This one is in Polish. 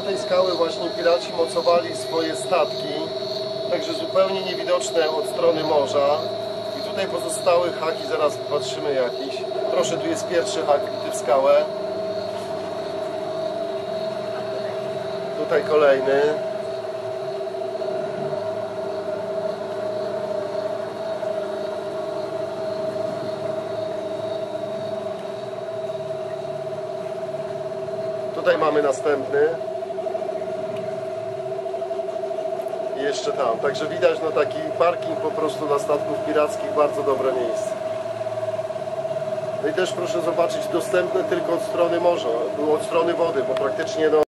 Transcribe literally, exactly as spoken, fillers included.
tej skały właśnie piraci mocowali swoje statki, także zupełnie niewidoczne od strony morza. I tutaj pozostały haki, zaraz patrzymy jakiś. Proszę, tu jest pierwszy hak bity w skałę. Tutaj kolejny. Tutaj mamy następny. I jeszcze tam. Także widać, no taki parking po prostu dla statków pirackich, bardzo dobre miejsce. No i też proszę zobaczyć, dostępne tylko od strony morza, było od strony wody, bo praktycznie no